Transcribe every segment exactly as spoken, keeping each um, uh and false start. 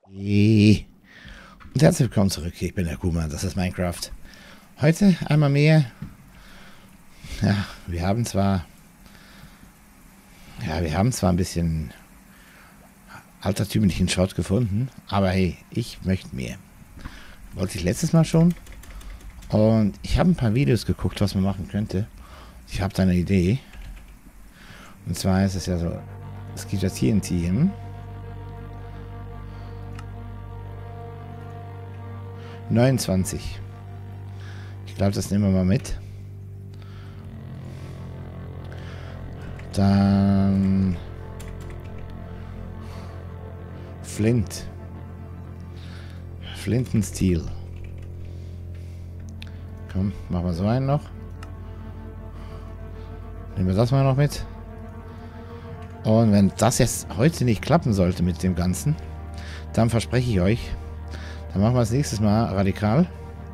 Hey. Und herzlich willkommen zurück. Ich bin der Kuma, das ist Minecraft. Heute einmal mehr. Ja, wir haben zwar. Ja, wir haben zwar ein bisschen altertümlichen Schrott gefunden, aber hey, ich möchte mehr. Wollte ich letztes Mal schon. Und ich habe ein paar Videos geguckt, was man machen könnte. Ich habe da eine Idee. Und zwar ist es ja so, es gibt das T N T hin. neunundzwanzig. Ich glaube, das nehmen wir mal mit. Dann Flint. Flintenstil. Komm, machen wir so einen noch. Nehmen wir das mal noch mit. Und wenn das jetzt heute nicht klappen sollte mit dem Ganzen, dann verspreche ich euch, dann machen wir das nächstes Mal radikal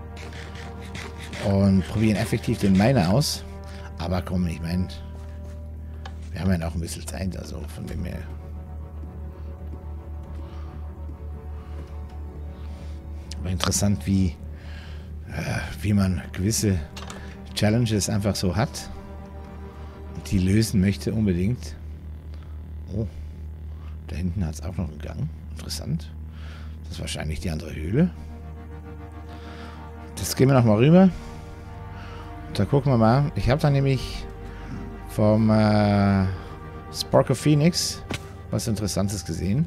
und probieren effektiv den Miner aus. Aber komm, ich meine, wir haben ja noch ein bisschen Zeit, also von dem her. Aber interessant, wie, äh, wie man gewisse Challenges einfach so hat und die lösen möchte unbedingt. Oh, da hinten hat es auch noch einen Gang. Interessant. Das ist wahrscheinlich die andere Höhle. Das gehen wir noch mal rüber. Und da gucken wir mal. Ich habe da nämlich vom äh, Spark of Phoenix was Interessantes gesehen.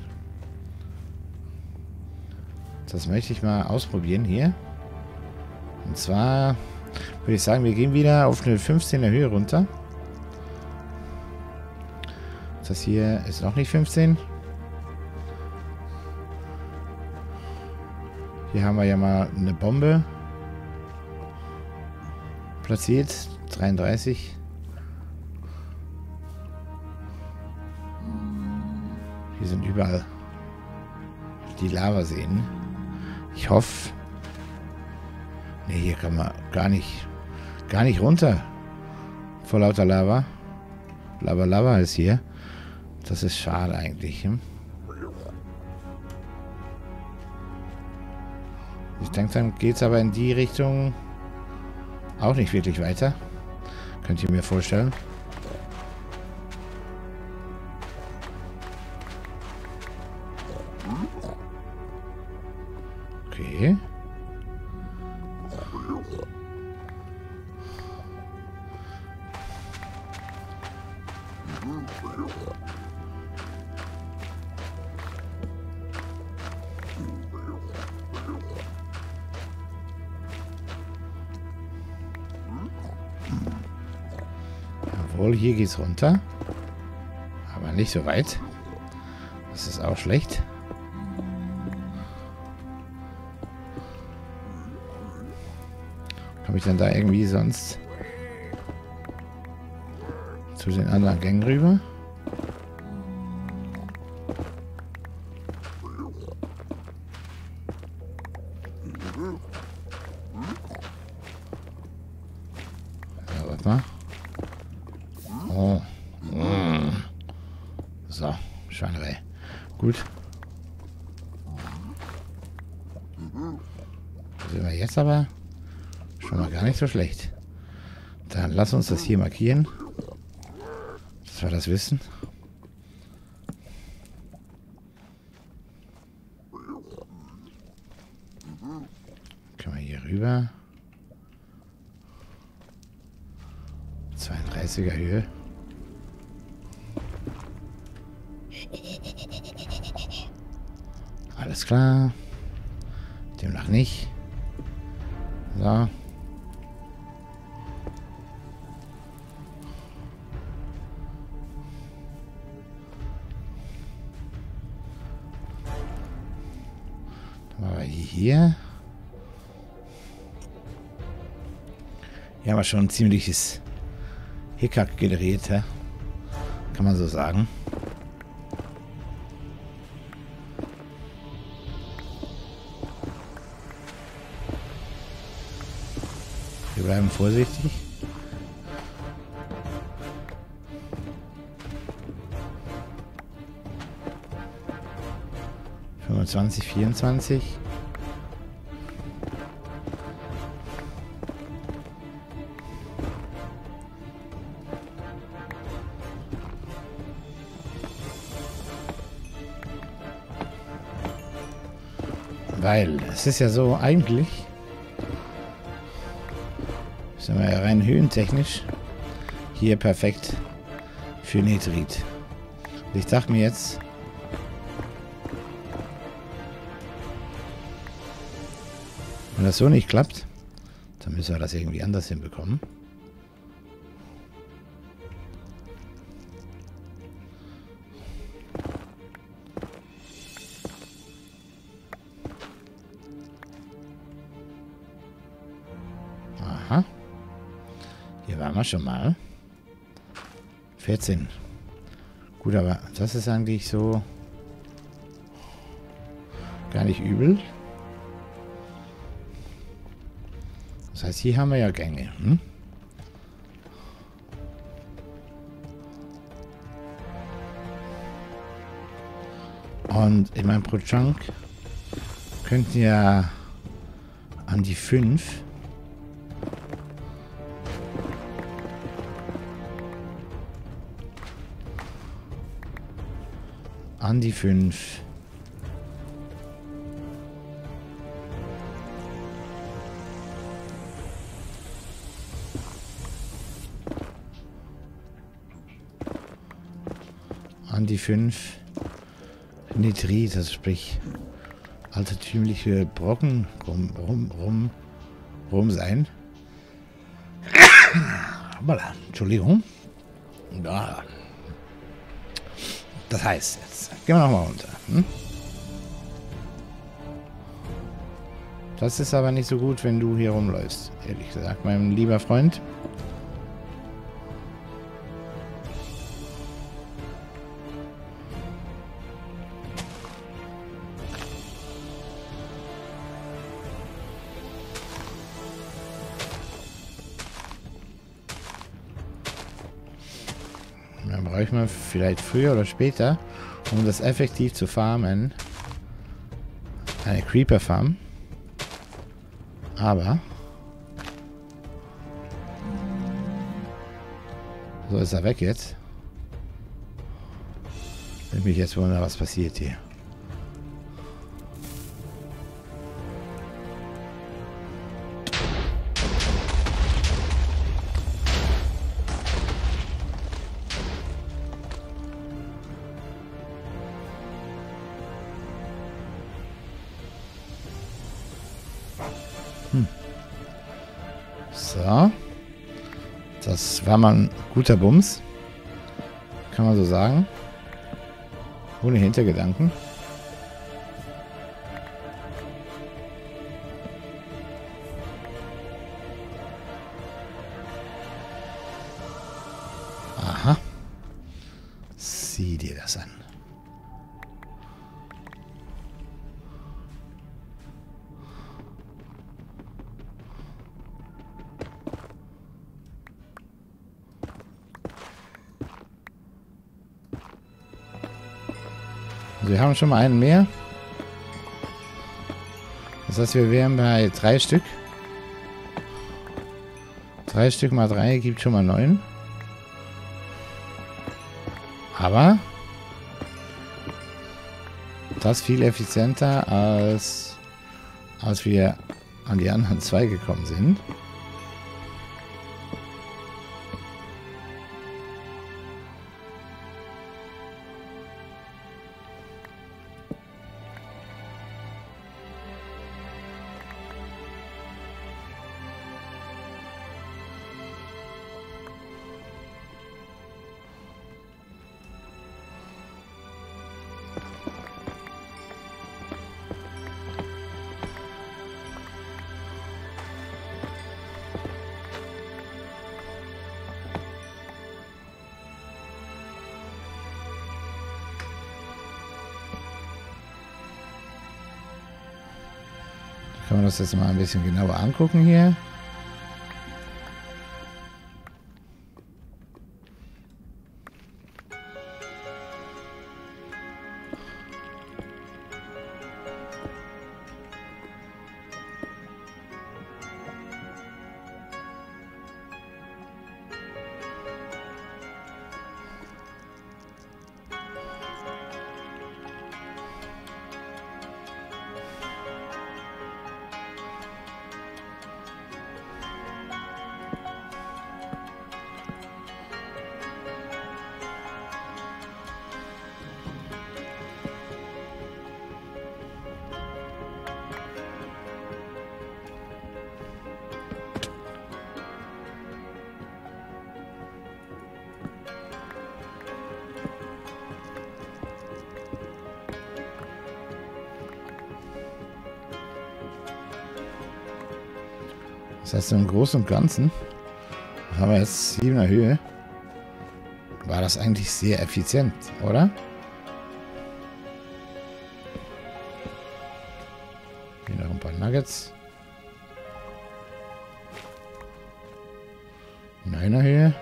Das möchte ich mal ausprobieren hier. Und zwar würde ich sagen, wir gehen wieder auf eine fünfzehner Höhe runter. Das hier ist noch nicht fünfzehn. Hier haben wir ja mal eine Bombe platziert. dreiunddreißig. Hier sind überall die Lavaseen. Ich hoffe. Ne, hier kann man gar nicht, gar nicht runter. Vor lauter Lava. Lava Lava ist hier. Das ist schade eigentlich. Hm? Ich denke, dann geht es aber in die Richtung auch nicht wirklich weiter. Könnt ihr mir vorstellen. Okay. Jawohl, hier geht's runter. Aber nicht so weit. Das ist auch schlecht. Komme ich dann da irgendwie sonst zu den anderen Gängen rüber? Ja, warte mal. Oh. Mm. So, Schweinerei. Gut. Sind wir jetzt aber schon mal gar nicht so schlecht. Dann lass uns das hier markieren. Dass wir das wissen. Können wir hier rüber. zweiunddreißiger Höhe. Alles klar. Demnach nicht. So. Aber hier. Hier haben wir schon ein ziemliches Hickhack generiert, hä? Kann man so sagen. Wir bleiben vorsichtig. fünfundzwanzig, vierundzwanzig. Weil es ist ja so, eigentlich sind wir ja rein höhentechnisch hier perfekt für Nitrit. Und ich dachte mir jetzt, wenn das so nicht klappt, dann müssen wir das irgendwie anders hinbekommen. Aha. Hier waren wir schon mal. vierzehn. Gut, aber das ist eigentlich so gar nicht übel. Das heißt, hier haben wir ja Gänge. Hm? Und in meinem Pro-Chunk könnten ja an die fünf an die fünf an die fünf Nitrit, also sprich altertümliche Brocken rum, rum, rum, rum sein. Entschuldigung. Da. Das heißt, jetzt gehen wir nochmal runter. Hm? Das ist aber nicht so gut, wenn du hier rumläufst, ehrlich gesagt, mein lieber Freund. Dann brauche ich mal vielleicht früher oder später, um das effektiv zu farmen, eine Creeper Farm. Aber so ist er weg jetzt. Ich mich jetzt wundern, was passiert hier. Hm. So. Das war mal ein guter Bums. Kann man so sagen. Ohne Hintergedanken. Aha. Sieh dir das an. Wir haben schon mal einen mehr. Das heißt, wir wären bei drei Stück. Drei Stück mal drei gibt schon mal neun. Aber das viel effizienter, als, als wir an die anderen zwei gekommen sind. Können wir uns das mal ein bisschen genauer angucken hier. Das heißt, im Großen und Ganzen haben wir jetzt siebener Höhe. War das eigentlich sehr effizient, oder? Hier noch ein paar Nuggets. Neuner Höhe.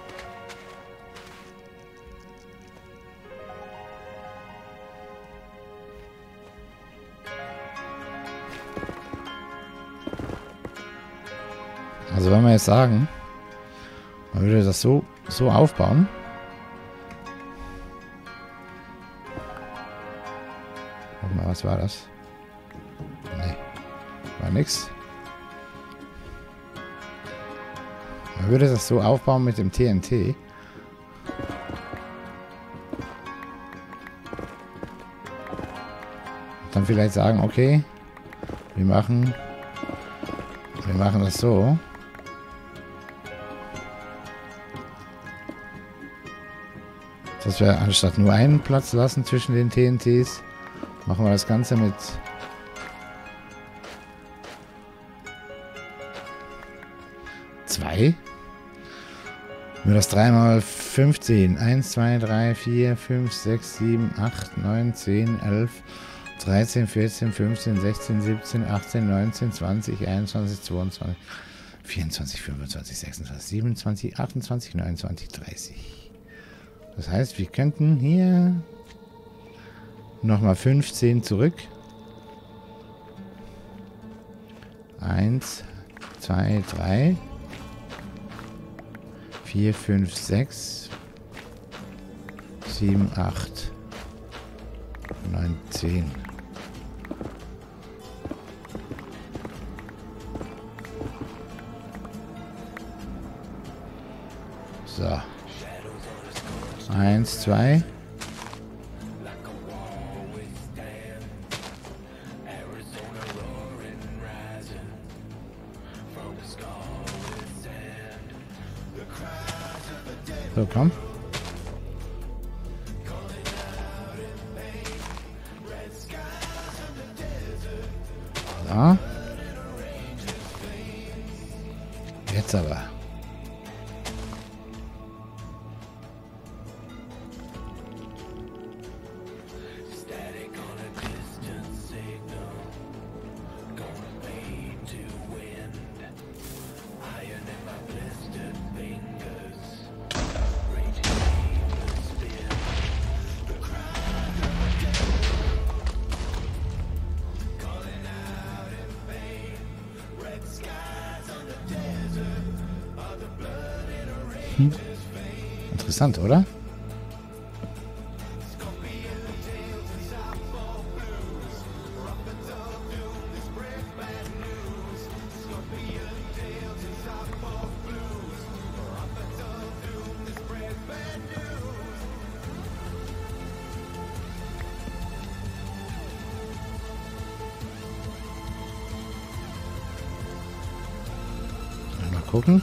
Also wenn wir jetzt sagen, man würde das so, so aufbauen. Warte mal, was war das? Nee, war nix. Man würde das so aufbauen mit dem T N T. Und dann vielleicht sagen, okay, wir machen, wir machen das so. Dass wir anstatt nur einen Platz lassen zwischen den T N Ts, machen wir das Ganze mit zwei. Nur das drei mal fünfzehn. eins, zwei, drei, vier, fünf, sechs, sieben, acht, neun, zehn, elf, dreizehn, vierzehn, fünfzehn, sechzehn, siebzehn, achtzehn, neunzehn, zwanzig, einundzwanzig, zweiundzwanzig, vierundzwanzig, fünfundzwanzig, sechsundzwanzig, siebenundzwanzig, achtundzwanzig, neunundzwanzig, dreißig. Das heißt, wir könnten hier nochmal fünfzehn zurück. eins, zwei, drei, vier, fünf, sechs, sieben, acht, neun, zehn. So. Eins, zwei. So, komm. Da. Jetzt aber. Hm. Interessant, oder? Mal gucken.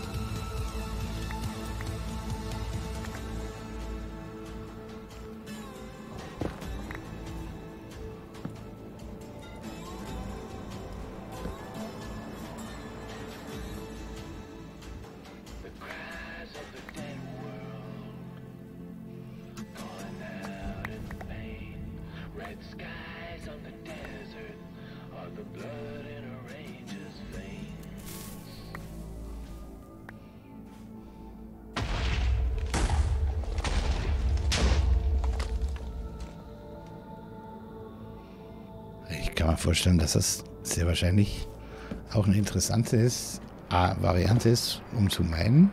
Ich kann mir vorstellen, dass das sehr wahrscheinlich auch eine interessante ist, A, Variante ist, um zu meinen.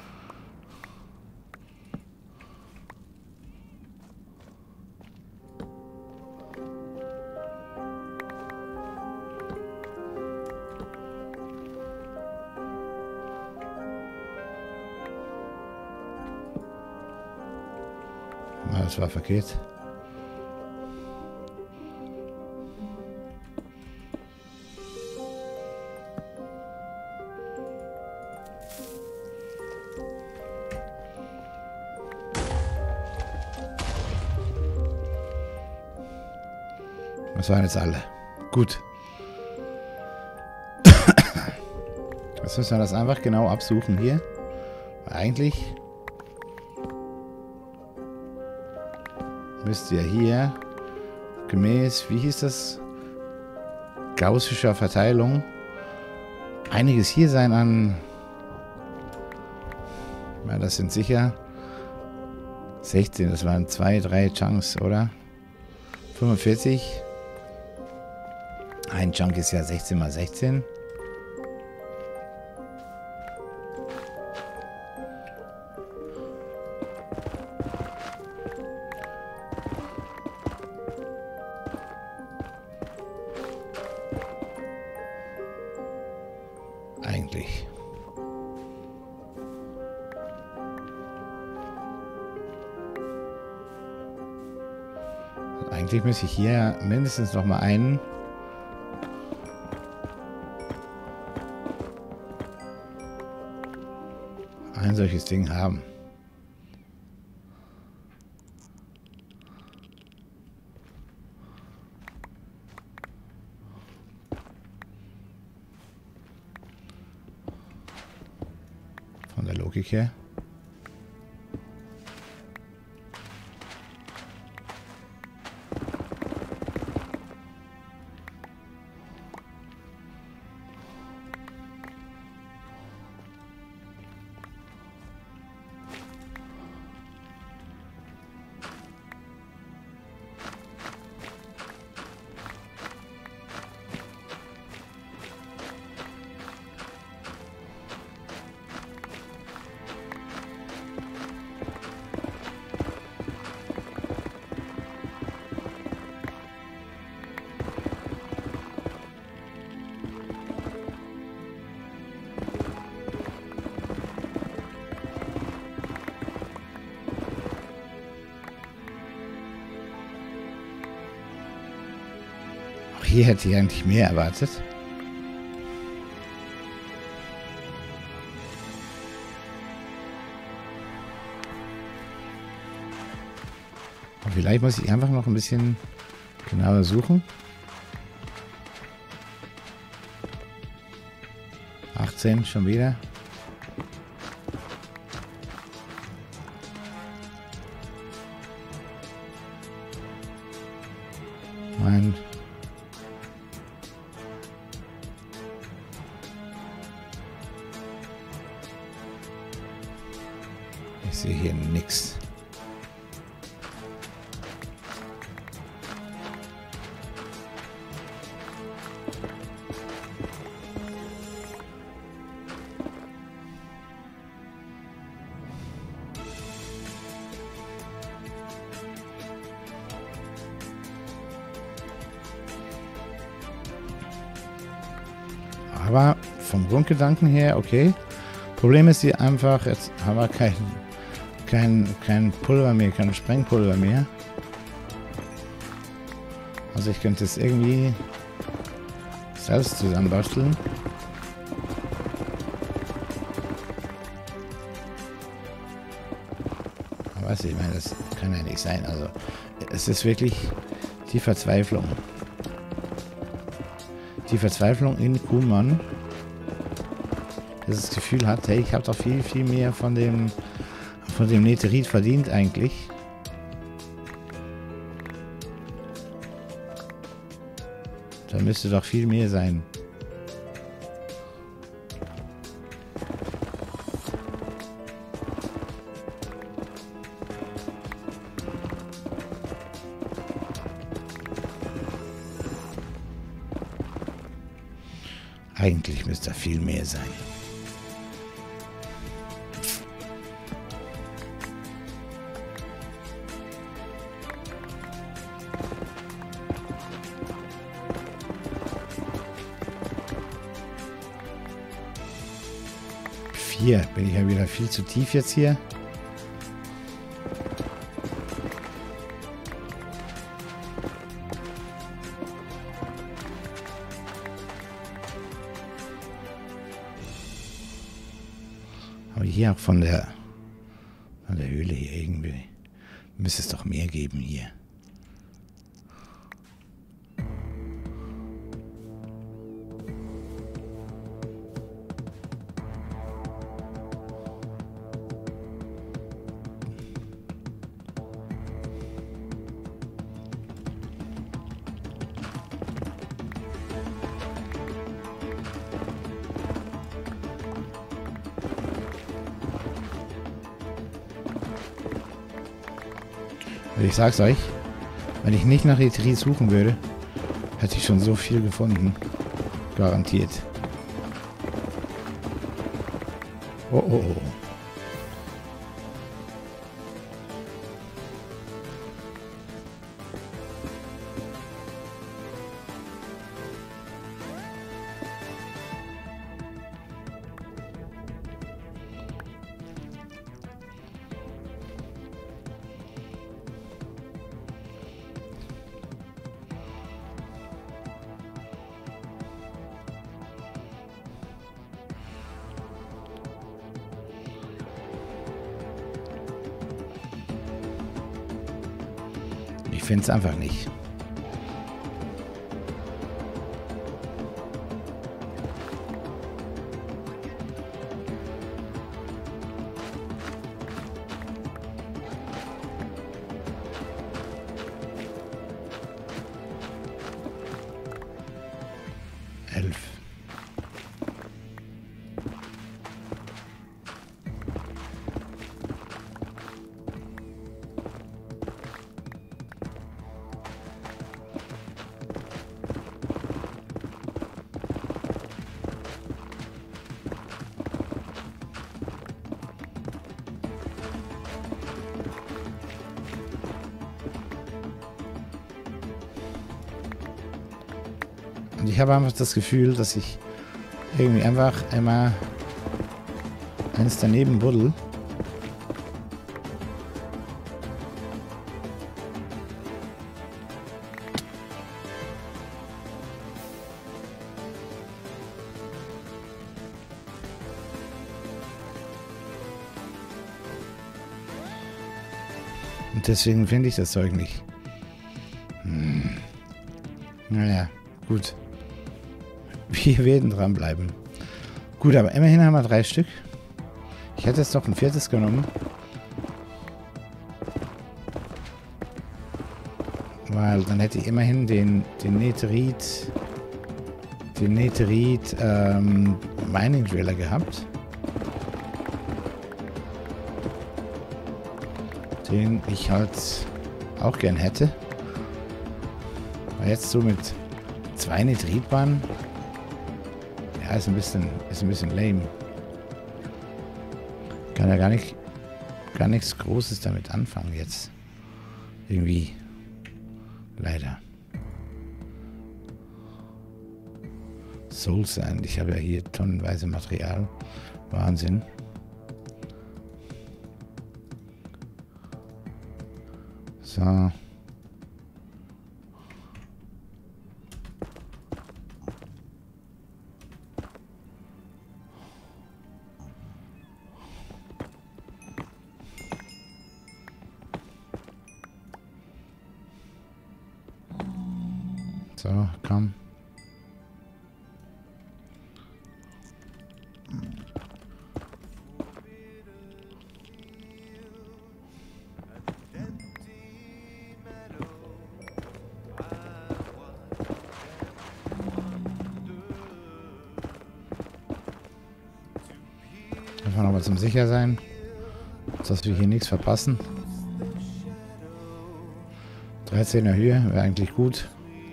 Das war verkehrt. Das waren jetzt alle. Gut. Jetzt müssen wir das einfach genau absuchen hier. Eigentlich müsste ja hier gemäß, wie hieß das? Gaußischer Verteilung einiges hier sein an... Ja, das sind sicher sechzehn, das waren zwei, drei Chunks, oder? fünfundvierzig. Ein Chunk ist ja sechzehn mal sechzehn. Eigentlich. Eigentlich müsste ich hier mindestens noch mal einen ein solches Ding haben. Von der Logik her. Hier hätte ich eigentlich mehr erwartet. Und vielleicht muss ich einfach noch ein bisschen genauer suchen. achtzehn schon wieder. Nein. Ich sehe hier nichts. Aber vom Grundgedanken her, okay. Problem ist hier einfach, jetzt haben wir kein, kein, kein Pulver mehr, kein Sprengpulver mehr. Also ich könnte es irgendwie selbst zusammenbasteln. Aber was ich meine, das kann ja nicht sein. Also es ist wirklich die Verzweiflung. Die Verzweiflung in Kuhmann, dass das Gefühl hat, hey, ich habe doch viel, viel mehr von dem, von dem Netherite verdient eigentlich. Da müsste doch viel mehr sein. Eigentlich müsste da viel mehr sein. Vier. Bin ich ja wieder viel zu tief jetzt hier. Aber hier auch von der, von der Höhle hier irgendwie müsste es doch mehr geben hier. ich sag's euch, wenn ich nicht nach Netherite suchen würde, hätte ich schon so viel gefunden. Garantiert. Oh, oh, oh. Ich finde es einfach nicht. Elf. Und ich habe einfach das Gefühl, dass ich irgendwie einfach einmal eins daneben buddel. Und deswegen finde ich das Zeug nicht. Hm. Naja, gut. Wir werden dranbleiben. Gut, aber immerhin haben wir drei Stück. Ich hätte jetzt doch ein viertes genommen. Weil dann hätte ich immerhin den, den Netherite, den Netherite ähm, Mining Driller gehabt. Den ich halt auch gern hätte. Aber jetzt so mit zwei Netherite-Bahnen. Ja, ist ein bisschen, ist ein bisschen lame. Kann ja gar nicht, gar nichts Großes damit anfangen jetzt. Irgendwie. Leider. Soul Sand. Ich habe ja hier tonnenweise Material. Wahnsinn. So. So, komm. Einfach nochmal zum sicher sein, dass wir hier nichts verpassen. dreizehner Höhe wäre eigentlich gut.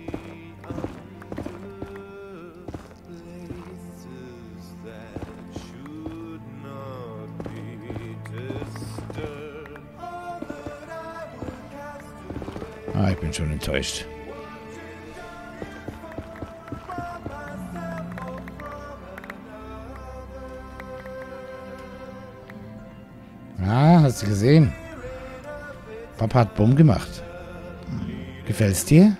Ah, ich bin schon enttäuscht. Ah, hast du gesehen? Papa hat Bumm gemacht. Gefällt's dir?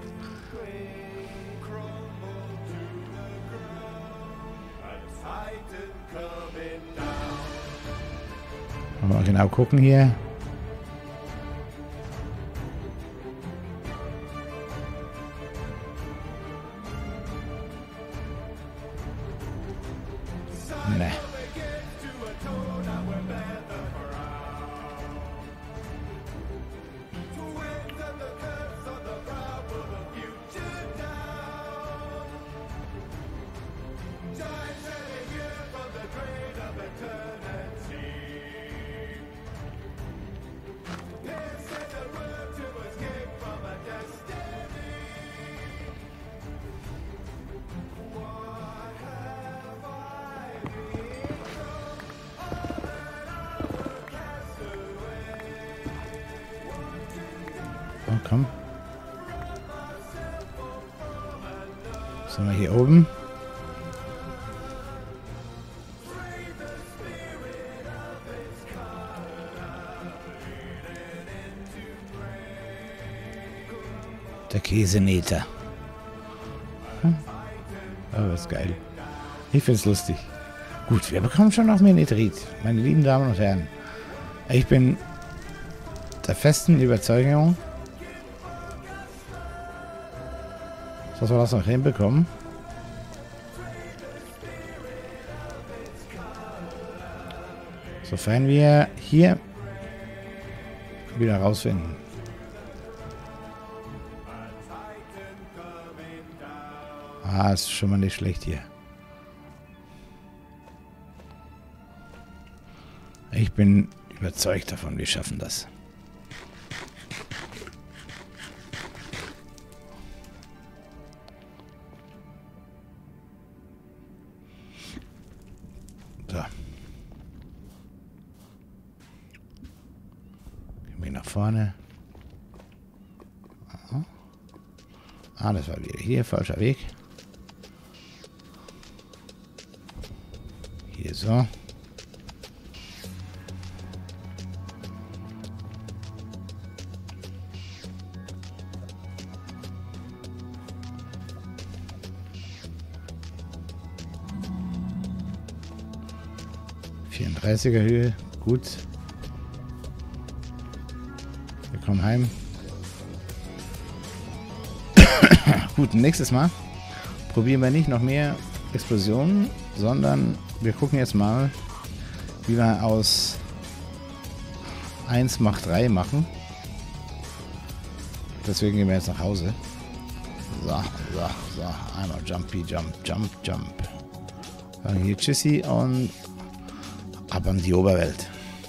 Mal genau gucken hier. Ne. Sind wir hier oben? Der Käseneter. Hm. Oh, das ist geil. Ich finde es lustig. Gut, wir bekommen schon noch mehr Nitrit. Meine lieben Damen und Herren. Ich bin der festen Überzeugung, dass wir das noch hinbekommen. Sofern wir hier wieder rausfinden. Ah, ist schon mal nicht schlecht hier. Ich bin überzeugt davon, wir schaffen das. So. Gehen wir nach vorne. Aha. Ah, das war wieder hier, falscher Weg. Hier so. vierunddreißiger Höhe, gut. Wir kommen heim. Gut, nächstes Mal probieren wir nicht noch mehr Explosionen, sondern wir gucken jetzt mal, wie wir aus eins macht drei machen. Deswegen gehen wir jetzt nach Hause. So, so, so. Einmal Jumpy, Jump, Jump, Jump. Dann hier Tschüssi und ab an die Oberwelt.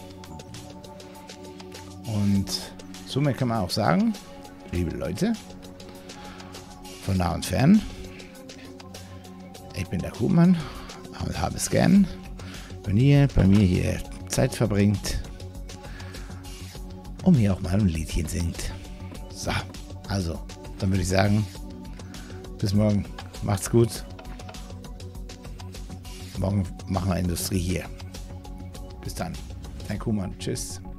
Und somit kann man auch sagen, liebe Leute, von nah und fern, ich bin der Kuhmann und habe es gern, wenn ihr bei mir hier Zeit verbringt, und mir auch mal ein Liedchen singt. So, also, dann würde ich sagen, bis morgen. Macht's gut. Morgen machen wir Industrie hier. Bis dann. Dein Kuhmann. Tschüss.